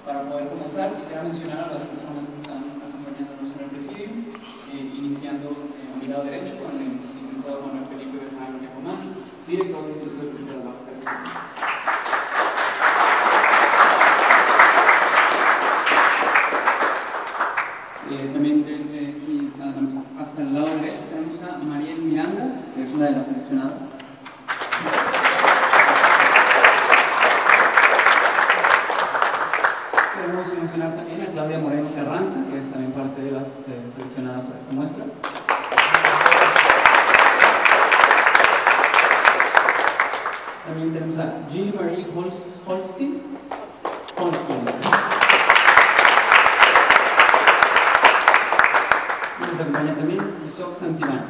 Para poder comenzar, quisiera mencionar a las personas que están acompañándonos en el presidio, iniciando a mi lado derecho con el licenciado Manuel Felipe Bejarano Yacomán, director del Instituto de Cultura de Baja California. También aquí, hasta el lado derecho tenemos a Mariel Miranda, que es una de las seleccionadas. Queremos mencionar también a Claudia Moreno Carranza, que es también parte de las seleccionadas para esta muestra. También tenemos a Jean Marie Holstein. Nos acompaña también Isaac Santillanes.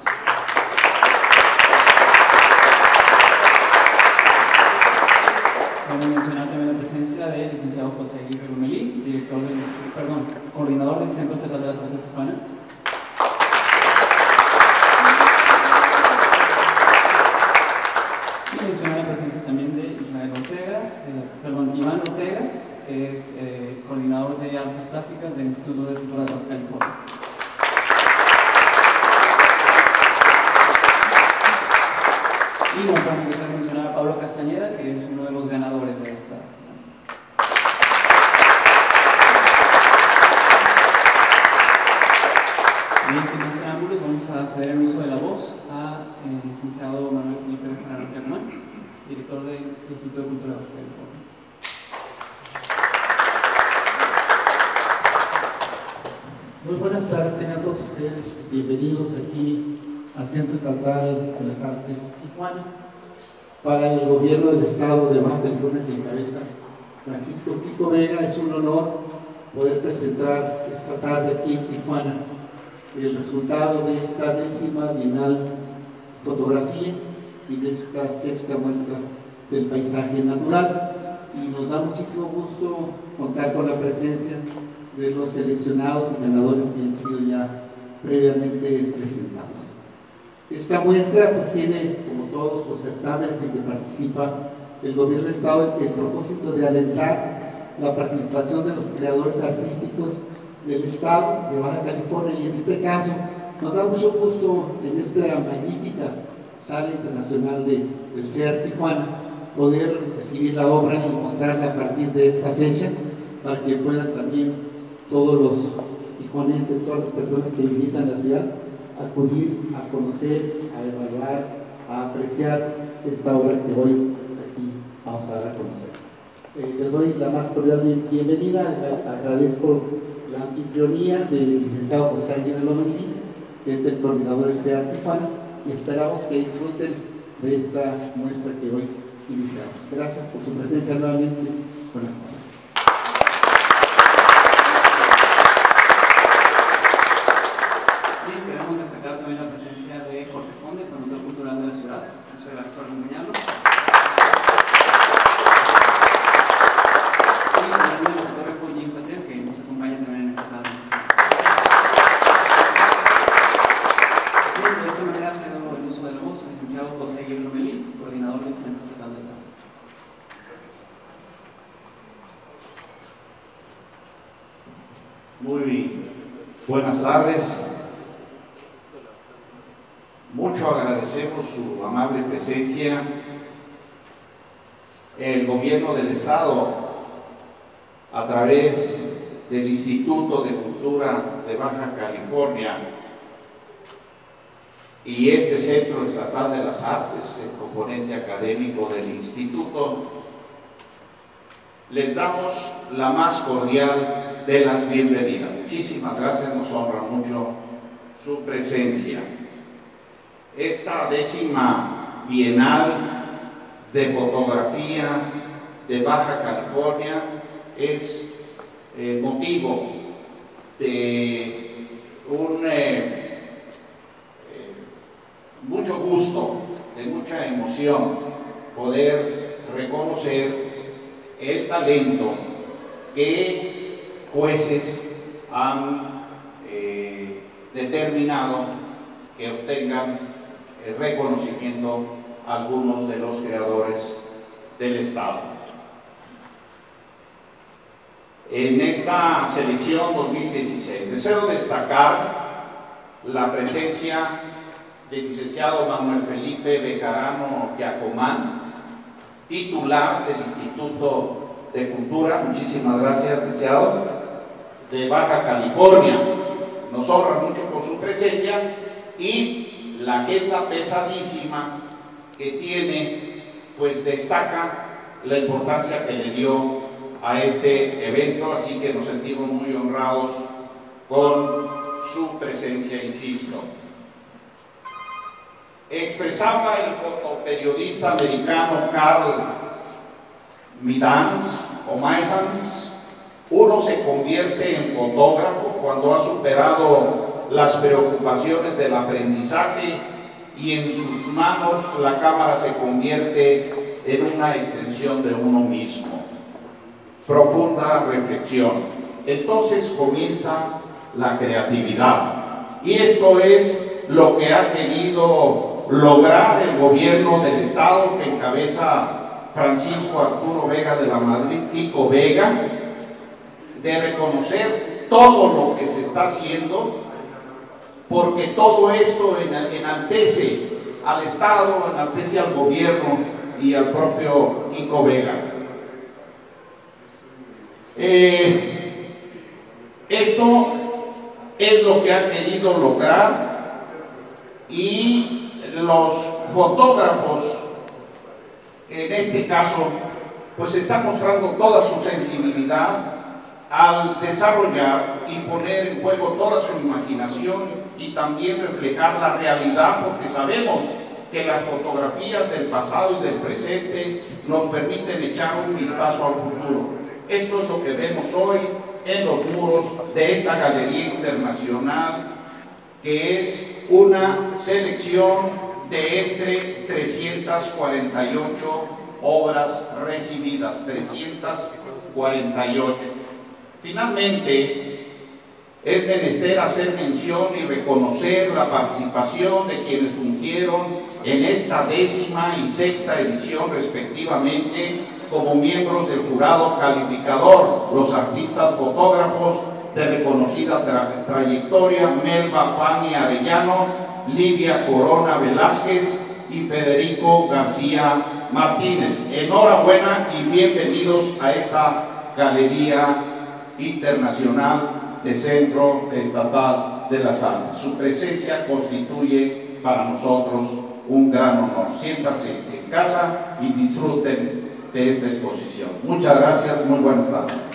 Vamos a mencionar también la presencia del licenciado José Aguirre Lomelí, coordinador del Centro Estatal de las Artes Tijuana. Y mencionar la presencia también de Iván Ortega, que es coordinador de Artes Plásticas del Instituto de Cultura de Baja California. Y nos vamos a empezar a mencionar a Pablo Castañeda, que es uno de los ganadores de esta. Bien, sin más preámbulos, vamos a ceder el uso de la voz al licenciado Manuel Felipe Bejarano Yacomán, director del Instituto de Cultura de Baja California. Muy buenas tardes, tengan todos ustedes bienvenidos aquí al Centro Estatal de las Artes Tijuana. Para el gobierno del estado de Baja California que encabeza Francisco Kiko Vega, es un honor poder presentar esta tarde aquí en Tijuana el resultado de esta 10ª Bienal Fotografía y de esta 6ª muestra del paisaje natural. Y nos da muchísimo gusto contar con la presencia de los seleccionados y ganadores que han sido ya previamente presentados. Esta muestra pues tiene, como todos los certámenes en que participa el gobierno del estado, el propósito de alentar la participación de los creadores artísticos del estado de Baja California, y en este caso nos da mucho gusto en esta magnífica sala internacional del CEAR Tijuana poder recibir la obra y mostrarla a partir de esta fecha, para que puedan también todos los tijuanenses, todas las personas que visitan la ciudad, acudir a conocer, a evaluar, a apreciar esta obra que hoy aquí vamos a dar a conocer. Les doy la más cordial bienvenida, agradezco la anfitrionía del licenciado José Aguirre Lomelí, que es el coordinador del CEAR Tijuana, y esperamos que disfruten de esta muestra que hoy iniciamos. Gracias por su presencia nuevamente. Buenas noches. Queremos destacar también la presencia de Jorge Conde, promotor cultural de la ciudad. Muchas gracias por acompañarnos. Y también el fotógrafo Jim Patel, que nos acompaña también en esta tarde. Bien, de esta manera cedo el uso de la voz al licenciado José Aguirre Lomelí, coordinador del Centro Estatal de las Artes. Muy buenas tardes. Mucho agradecemos su amable presencia. El gobierno del estado, a través del Instituto de Cultura de Baja California y este Centro Estatal de las Artes, el componente académico del instituto, les damos la más cordial de las bienvenidas. Muchísimas gracias, nos honra mucho su presencia. Esta 10ª Bienal de Fotografía de Baja California es motivo de mucho gusto, de mucha emoción poder reconocer el talento que jueces han determinado que obtengan el reconocimiento a algunos de los creadores del estado. en esta selección 2016. Deseo destacar la presencia del licenciado Manuel Felipe Bejarano Yacomán, titular del Instituto de Cultura, muchísimas gracias, licenciado, de Baja California. Nos honra mucho por su presencia y la agenda pesadísima que tiene, pues destaca la importancia que le dio a este evento, así que nos sentimos muy honrados con su presencia, insisto. Expresaba el fotoperiodista americano Carl Maidans, uno se convierte en fotógrafo cuando ha superado las preocupaciones del aprendizaje y en sus manos la cámara se convierte en una extensión de uno mismo. Profunda reflexión. Entonces comienza la creatividad. Y esto es lo que ha querido lograr el gobierno del Estado que encabeza Francisco Arturo Vega de la Madrid, Kiko Vega, de reconocer todo lo que se está haciendo, porque todo esto enaltece al Estado, enaltece al gobierno y al propio Kiko Vega. Esto es lo que ha querido lograr y los fotógrafos, en este caso, pues están mostrando toda su sensibilidad al desarrollar y poner en juego toda su imaginación y también reflejar la realidad, porque sabemos que las fotografías del pasado y del presente nos permiten echar un vistazo al futuro. Esto es lo que vemos hoy en los muros de esta galería internacional, que es una selección de entre 348 obras recibidas, 348. Finalmente, es menester hacer mención y reconocer la participación de quienes fungieron en esta 10ª y 6ª edición respectivamente como miembros del jurado calificador, los artistas fotógrafos de reconocida trayectoria, Melba Pani Arellano, Livia Corona Velázquez y Federico García Martínez. Enhorabuena y bienvenidos a esta Galería Internacional de Centro Estatal de las Artes. Su presencia constituye para nosotros un gran honor. Siéntanse en casa y disfruten de esta exposición. Muchas gracias, muy buenas tardes.